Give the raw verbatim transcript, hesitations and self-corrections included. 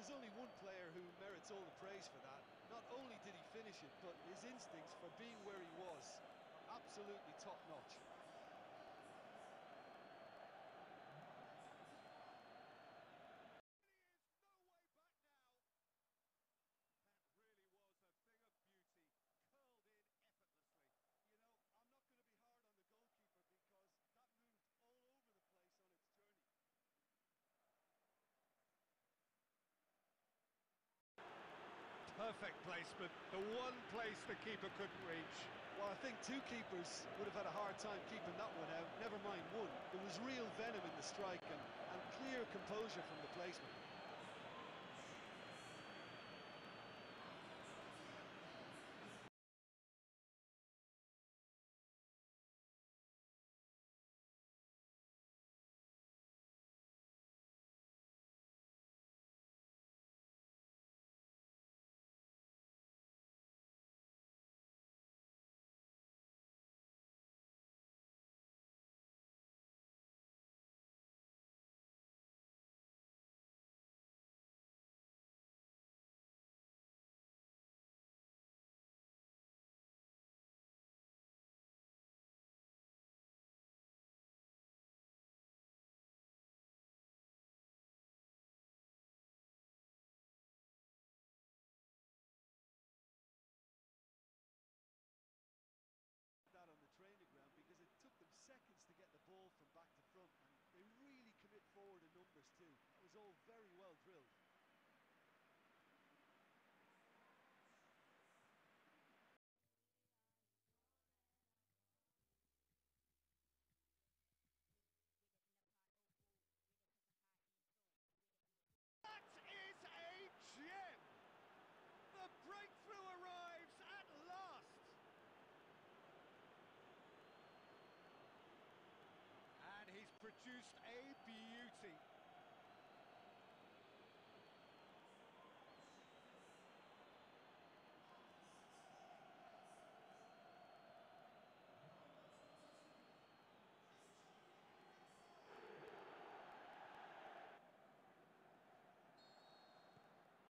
there's only one player who merits all the praise for that. Not only did he finish it, but his instincts for being where he was are absolutely top-notch. That really was a thing of beauty, curled in effortlessly. You know, I'm not going to be hard on the goalkeeper because that moved all over the place on its journey. Perfect placement, the one place the keeper couldn't reach. Well, I think two keepers would have had a hard time keeping that one out, never mind one. There was real venom in the strike and, and clear composure from the placement. That on the training ground because it took them seconds to get the ball from back to front, and they really commit forward in numbers too. That was all very well drilled. That is a gem! The breakthrough arrives at last! And he's produced a beauty.